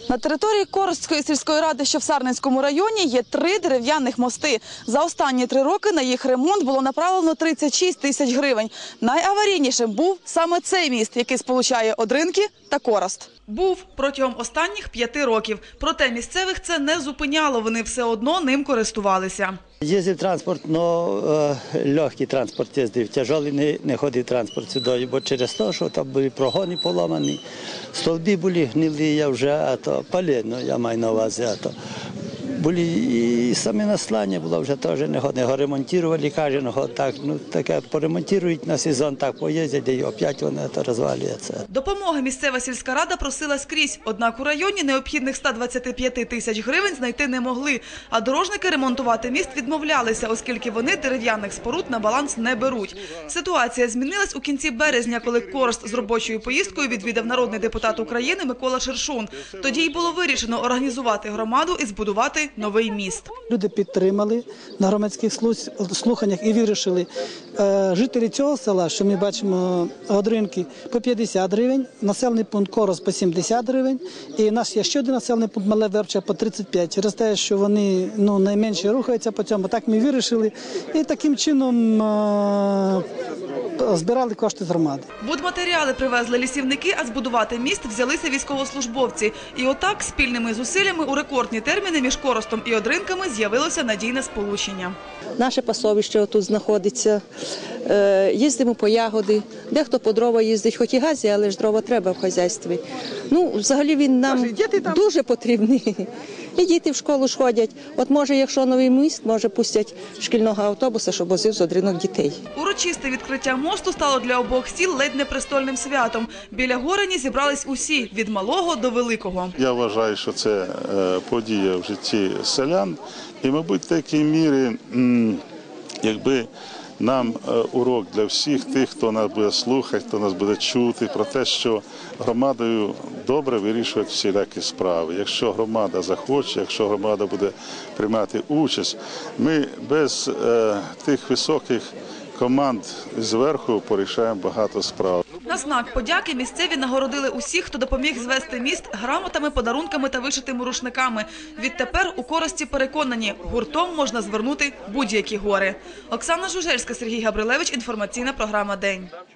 На території Коростської сільської ради, що в Сарненському районі, є 3 дерев'яних мости. За останні 3 роки на їх ремонт було направлено 36 тисяч гривень. Найаварійнішим був саме цей міст, який сполучає Одринки та Корост. Був протягом останніх 5 років. Проте місцевих це не зупиняло, вони все одно ним користувалися. Їздив транспорт, але легкий транспорт їздив, тяжелий не ходив транспорт сюди, бо через те, що там були прогони поламані, стовби були гнилі, я вже палено, я маю на увазі. Були і саме наслання було вже теж не ходить. Його ремонтували кожен год, так, таке поремонтують на сезон, так поїздять, і опять воно розвалюється. Допомоги місцева сільська рада просила скрізь, однак у районі необхідних 125 тисяч гривень знайти не могли. А дорожники ремонтувати міст відмовлялися, оскільки вони дерев'яних споруд на баланс не беруть. Ситуація змінилась у кінці березня, коли Корост з робочою поїздкою відвідав народний депутат України Микола Шершун. Тоді й було вирішено організувати громаду і збудувати новий міст. Люди підтримали на громадських слуханнях і вирішили, жителі цього села, що ми бачимо, Одринки, по 50 гривень, населений пункт Корост по 70 гривень, і наш є ще один населений пункт Мале Вербче по 35. Через те, що вони найменше рухаються по цьому, так ми вирішили і таким чином збирали кошти з громади. Будматеріали привезли лісівники, а збудувати міст взялися військовослужбовці. І отак спільними зусиллями у рекордні терміни між Коростом і Одринками з'явилося надійне сполучення. Наше пасовище тут знаходиться, їздимо по ягоди, дехто по дрова їздить, хоч і газі, але ж дрова треба в хазяйстві. Взагалі він нам дуже потрібний. І діти в школу ж ходять. От може, якщо новий міст, може пустять шкільного автобуса, щоб возив з Одринок дітей. Урочисте відкриття мосту стало для обох сіл ледь не престольним святом. Біля Горені зібрались усі, від малого до великого. Я вважаю, що це подія в житті селян. І, мабуть, в такій мірі, якби нам урок для всіх тих, хто нас буде слухати, хто нас буде чути, про те, що громадою добре вирішують всілякі справи. Якщо громада захоче, якщо громада буде приймати участь, ми без тих високих команд зверху порішаємо багато справ. На знак подяки місцеві нагородили усіх, хто допоміг звести міст грамотами, подарунками та вишитими рушниками. Відтепер у Корості переконані, гуртом можна звернути будь-які гори. Оксана Жужельська, Сергій Габрилевич, інформаційна програма «День».